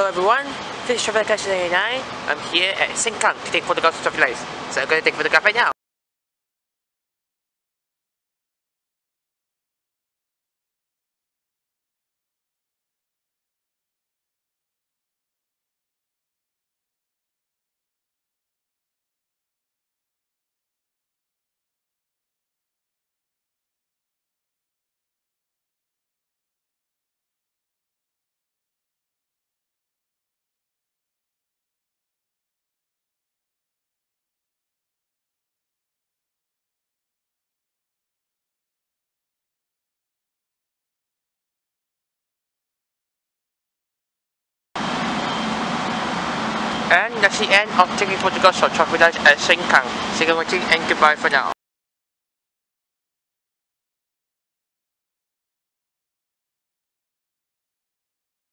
Hello everyone, this is Traffic Lights 89. I'm here at Sengkang to take photographs of traffic lights. So I'm going to take a photograph right now. And that's the end of taking photographs of traffic lights at Sengkang. Thank you for watching and goodbye for now.